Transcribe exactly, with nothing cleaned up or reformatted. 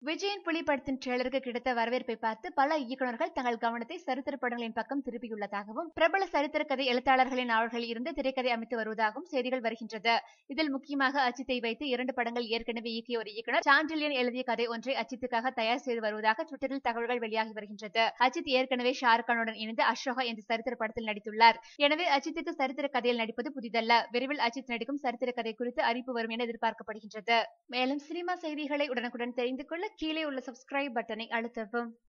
விஜயின் புலி படத்தின் ட்ரெய்லருக்கு கிடைத்த வரவேற்பை பார்த்து பல இயக்குநர்கள் தங்கள் கவனத்தை சரித்திர படங்களின் பக்கம் திருப்பியுள்ளதாகவும் பிரபல சரித்திர கதை எழுத்தாளர்களின் நாவல்களில் இருந்து திரைக்கதை அமைத்து வருவதாகவும் செய்திகள் வருகின்றது. இதில் முக்கியமாக அஜித்தை வைத்து இரண்டு படங்கள் ஏற்கனவே இயக்கிய ஒரு இயக்குனர் சாண்டில்யன் எழுதிய கதை ஒன்றை அஜித்துக்காக தயார் செய்து வருவதாக ட்விட்டரில் தகவல்கள் வெளியாகி வருகின்றது. அஜித் ஏற்கனவே ஷாருக்கானுடன் இணைந்து அசோகா என்ற சரித்திர படத்தில் நடித்துள்ளார். எனவே அஜித்துக்கு சரித்திர கதையில் நடிப்பது புதிதல்ல. விரைவில் அஜித் நடிக்கும் சரித்திர கதை குறித்து அறிவிப்பு வரும் என எதிர்பார்க்கப்படுகின்றது. மேலும் சினிமா செய்திகளை உடனுக்குடன் தெரிந்து கொள்ள கீழே உள்ள சப்ஸ்கிரைப் பட்டனை அழுத்தவும்.